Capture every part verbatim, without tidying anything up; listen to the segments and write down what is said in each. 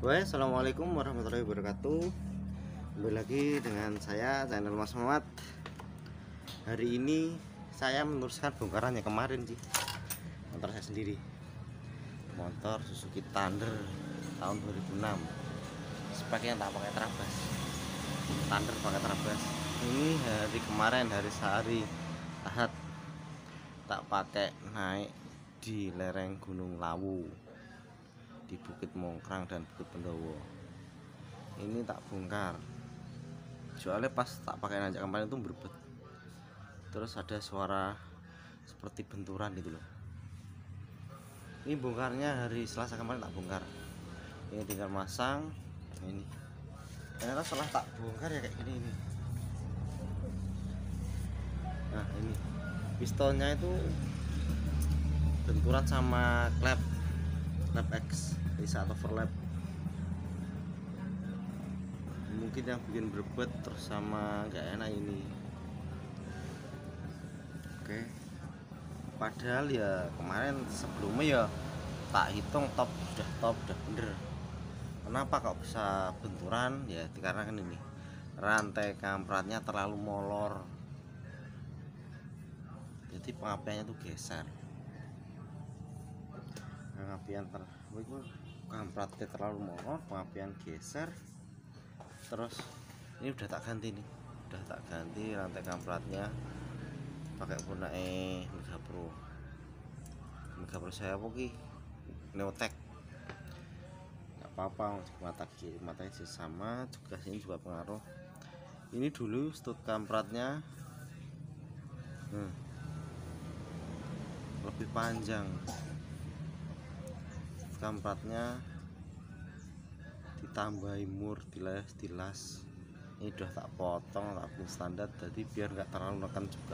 Wah, assalamualaikum warahmatullahi wabarakatuh. Kembali lagi dengan saya channel Mas Muhammad. Hari ini saya meneruskan bongkarannya kemarin sih. Motor saya sendiri, motor Suzuki Thunder tahun dua ribu enam. Speknya tak pakai trabas, Thunder pakai trabas. Ini hari kemarin, hari sehari Ahad, tak pakai naik di lereng Gunung Lawu, di Bukit Mongkrang dan Bukit Pendowo. Ini tak bongkar soalnya pas tak pakai nanjak kemarin itu berbet, terus ada suara seperti benturan gitu loh. Ini bongkarnya hari Selasa kemarin tak bongkar, ini tinggal masang. Ini ternyata setelah tak bongkar ya kayak gini ini. Nah, ini pistonnya itu benturan sama klep klep X di saat overlap. Mungkin yang bikin berbet terus sama nggak enak ini. Oke, padahal ya kemarin sebelumnya ya tak hitung top sudah top sudah bener. Kenapa kok bisa benturan? Ya dikarenakan ini rantai kampratnya terlalu molor, jadi pengapiannya tuh geser. Pengapian ter kampratnya terlalu molor, pengapian geser. Terus ini udah tak ganti nih, udah tak ganti rantai kampratnya pakai guna e Mega Pro. Mega Pro saya poki Neotek, nggak apa-apa. Mata kiri matanya sih sama, juga sini juga pengaruh. Ini dulu stud kampratnya hmm, lebih panjang, kampratnya ditambahi mur, dilas dilas. Ini udah tak potong, tak bikin standar, jadi biar nggak terlalu neken juga.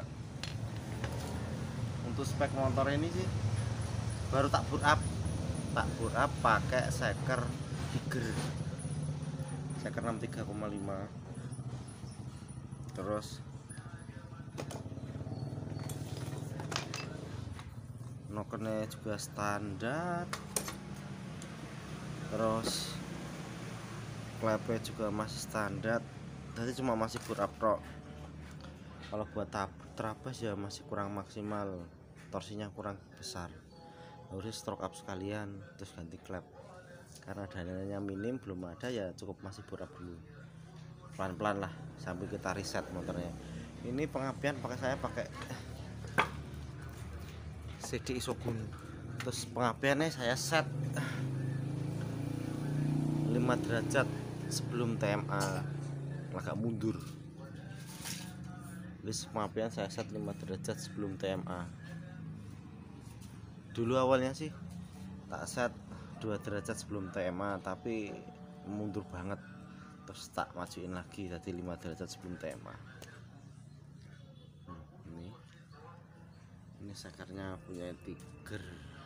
Untuk spek motor ini sih baru tak boot up, tak boot up pakai seker Tiger, seker enam puluh tiga koma lima. Terus nokennya juga standar, terus klepnya juga masih standar, jadi cuma masih boot up tok. Kalau buat trabas ya masih kurang maksimal, torsinya kurang besar, harusnya stroke up sekalian terus ganti klep. Karena dananya minim, belum ada, ya cukup masih boot up dulu, pelan-pelan lah sambil kita reset motornya. Ini pengapian pakai saya pakai C D Isogun. Terus pengapiannya saya set lima derajat sebelum T M A, agak mundur. Terus pengapian saya set lima derajat sebelum T M A. Dulu awalnya sih tak set dua derajat sebelum T M A, tapi mundur banget. Terus tak majuin lagi jadi lima derajat sebelum T M A. hmm, ini ini sekernya punya Tiger,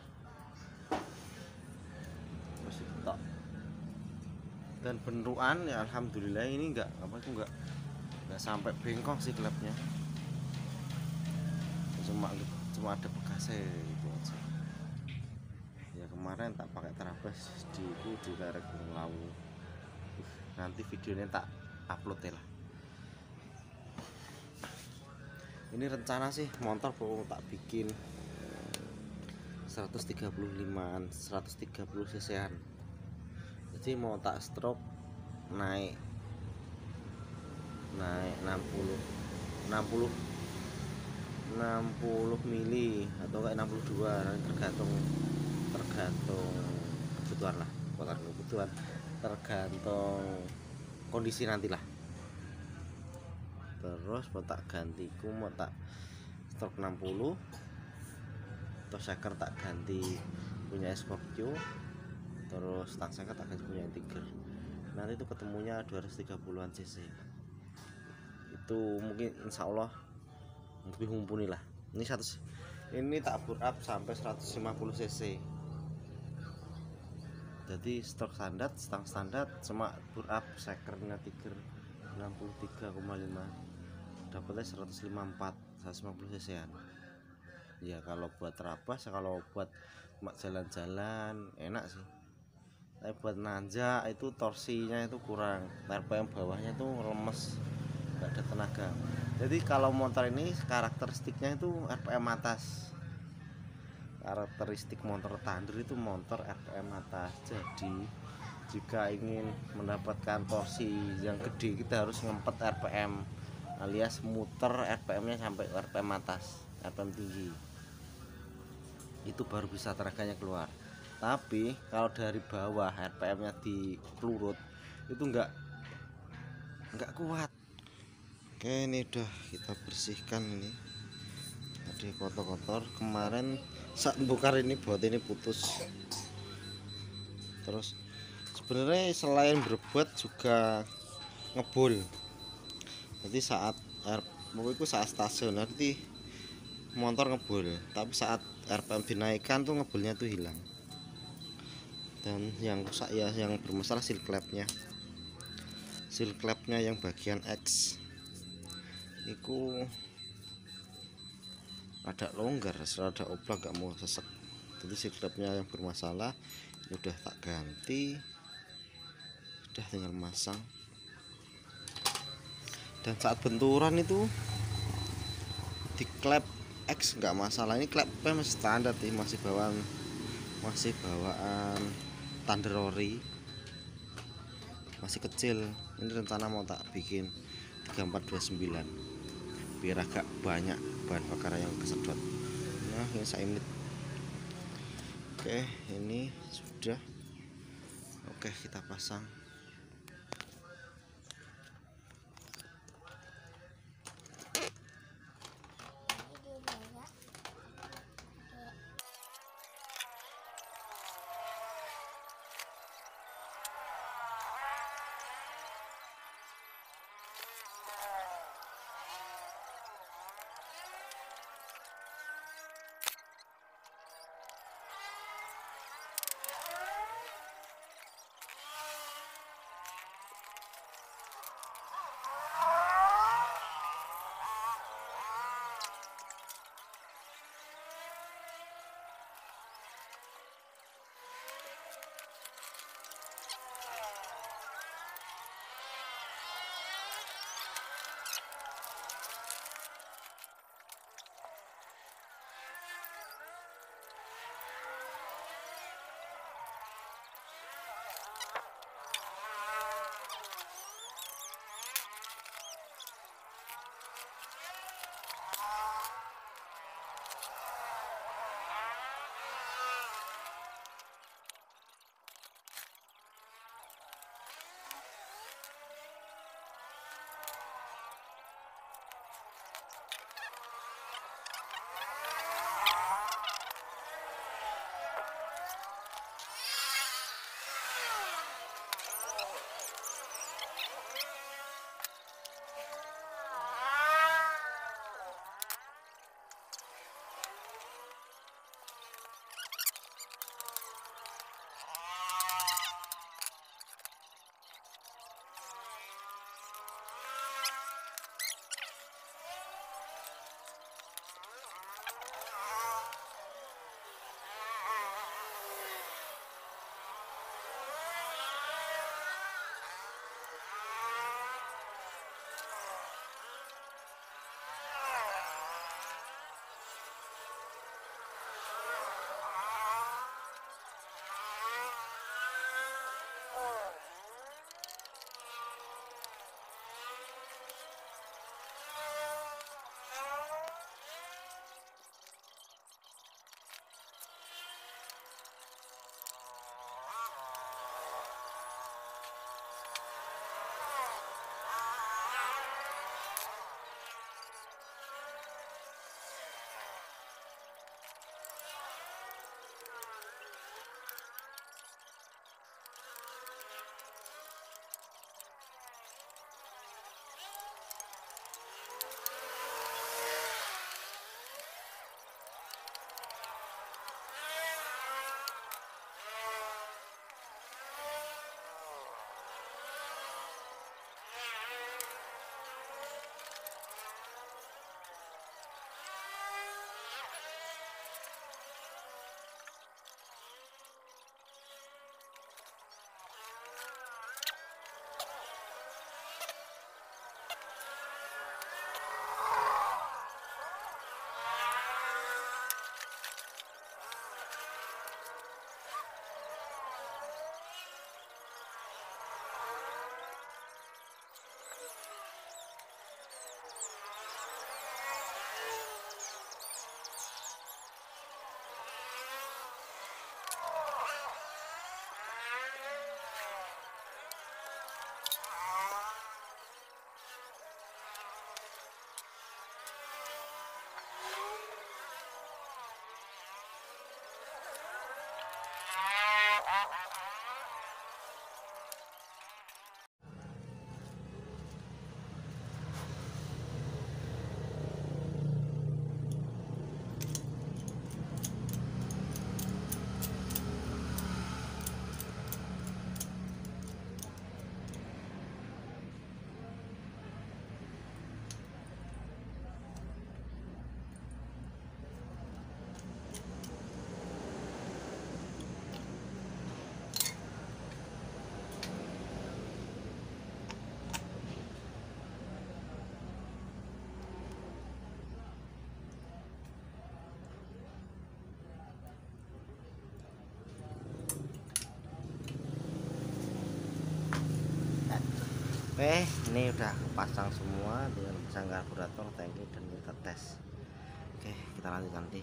masih tok. Dan beneruan ya alhamdulillah, ini enggak apa itu enggak enggak sampai bengkok sih klepnya, cuma cuma ada bekasnya itu aja. Ya kemarin tak pakai terabas di itu di lereng Gunung Lawu. Nanti videonya tak upload ya lah. Ini rencana sih motor mau tak bikin seratus tiga puluh limaan, seratus tiga puluh cc-an. Jadi mau tak stroke naik naik enam puluh enam puluh enam puluh mili atau kayak enam puluh dua, tergantung tergantung kebutuhan lah, bukan kebutuhan, tergantung kondisi nantilah. Terus mau tak gantiku, mau tak stroke enam puluh, terus seker tak ganti punya Scorpio, terus tak seker tak ganti punya Tiger. Nanti itu ketemunya dua ratus tiga puluhan cc. Itu mungkin insya Allah lebih mumpuni lah. Ini satu, ini tak boot up sampai seratus lima puluh cc. Jadi stok standar, stang standar, cuma boot up sekernya Tiger enam puluh tiga koma lima, dapatnya seratus lima puluh empat, seratus lima puluh cc-an. Ya kalau buat terabas, kalau buat mak jalan-jalan enak sih. Tapi buat nanjak itu torsinya itu kurang, R P M bawahnya itu lemes, nggak ada tenaga. Jadi kalau motor ini karakteristiknya itu R P M atas. Karakteristik motor Thunder itu motor R P M atas. Jadi jika ingin mendapatkan torsi yang gede, kita harus ngempet R P M, alias muter R P M-nya sampai R P M atas, R P M tinggi. Itu baru bisa tenaganya keluar. Tapi kalau dari bawah R P M-nya di pelurut itu enggak enggak kuat. Oke, ini udah kita bersihkan. Ini ada kotor-kotor kemarin saat bongkar ini, buat ini putus. Terus sebenarnya selain berbot juga ngebul. Jadi saat itu saat stasioner nanti motor ngebul, tapi saat R P M dinaikkan tuh ngebulnya tuh hilang. Dan yang rusak ya yang bermasalah seal clamp-nya. Seal clamp-nya yang bagian X itu ada longgar, ada oblak, gak mau sesek. Jadi seal clamp-nya yang bermasalah. Ini udah tak ganti, udah tinggal masang. Dan saat benturan itu di klep X nggak masalah. Ini klepnya masih standar nih, masih bawaan masih bawaan Thunder ori, masih kecil. Ini rencana mau tak bikin tiga empat dua sembilan biar agak banyak bahan bakar yang kesedot. Nah, ini saya ini. Oke, ini sudah. Oke, kita pasang. Oke, ini udah pasang semua dengan pasang karburator, tangki, dan kita tes. Oke, kita lanjut nanti.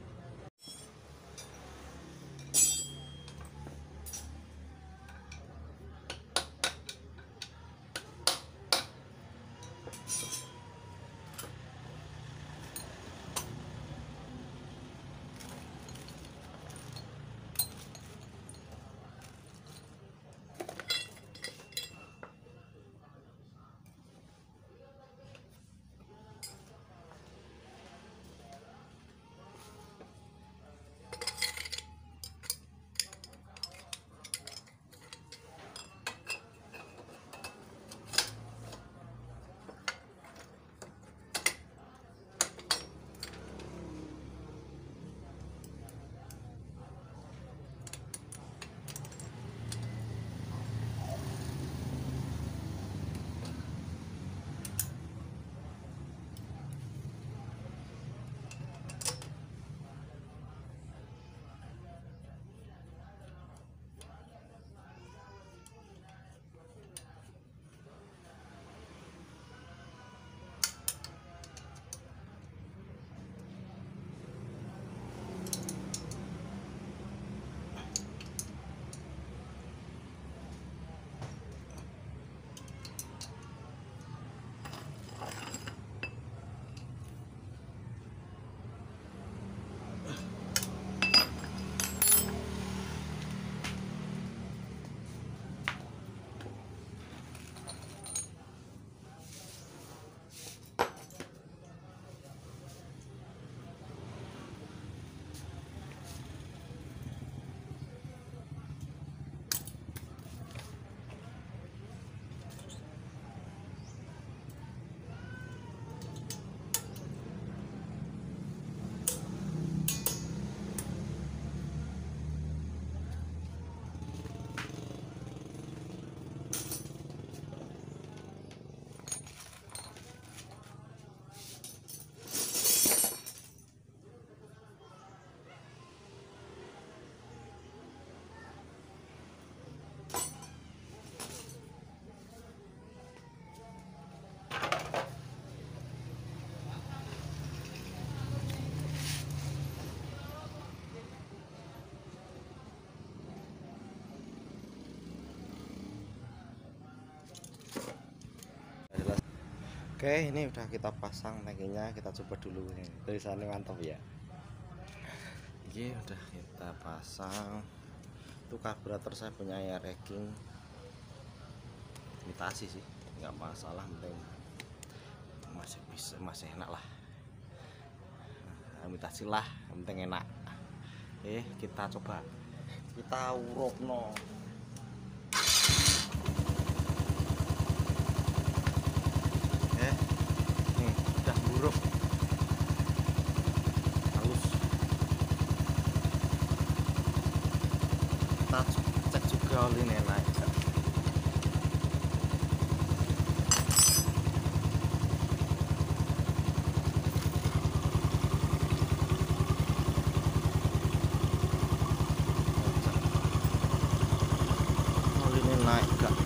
Oke, ini udah kita pasang tangkinya, kita coba dulu nih. Tulisannya mantap ya. Ini udah kita pasang. Itu karburator saya punya air racking. Imitasi sih, nggak masalah, penting masih bisa, masih enak lah. Nah, imitasi lah, yang penting enak. Eh, kita coba. Kita urupno. Halus, kita cek juga oli naik. Oli naik gak?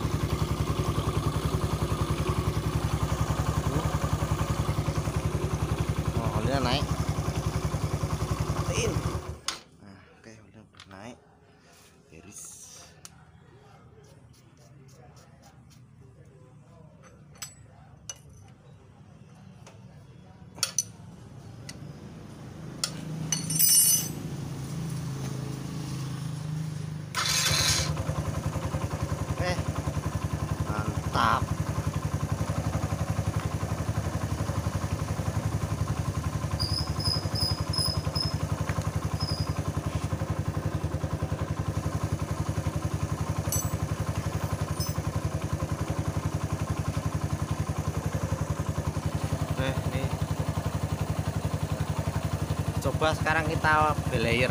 Naik, matiin. Nah, oke, udah naik, beres. Oke, mantap. Nih, coba sekarang kita belayer.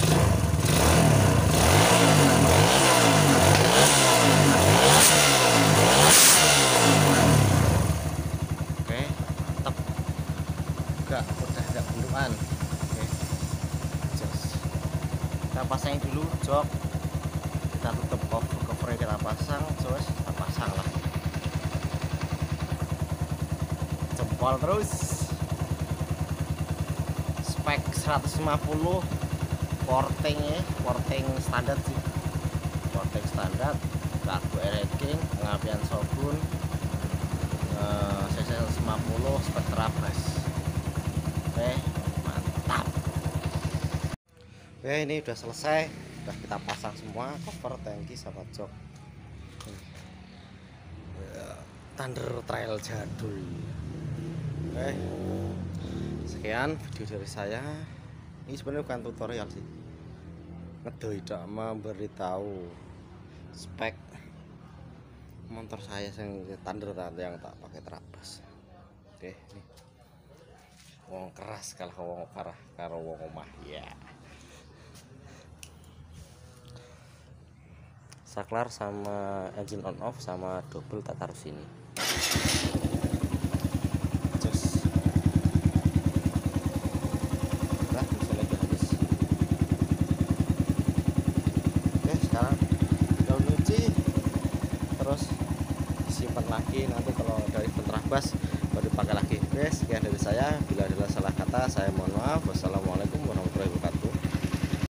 Oke, mantap. Enggak, udah ada bentukan. Oke, just kita pasangin dulu jok, kita tutup cover, covernya kita pasang, terus kita pasang lah. pol terus. Spek seratus lima puluh, porting ya, porting standar sih, porting standar, karbu ranking, pengapian Shogun, eh, C C seratus lima puluh, spek terabas. Oke, mantap. Oke, ini udah selesai, udah kita pasang semua cover, tangki sama jok. Thunder Trail jadul. Oke, sekian video dari saya. Ini sebenarnya bukan tutorial sih, ngedoi tidak memberitahu spek motor saya yang Thunder yang tak pakai terabas. Oke, nih wong keras kalau wong parah karo wong omah ya. Saklar sama engine on off sama double tak taruh sini. Just nah, bisa lagi habis. Oke, sekarang kita nyuci terus simpan lagi, nanti kalau dari terabas baru dipakai lagi. Oke, sekian dari saya. Bila ada salah kata saya mohon maaf. Wassalamualaikum warahmatullahi wabarakatuh.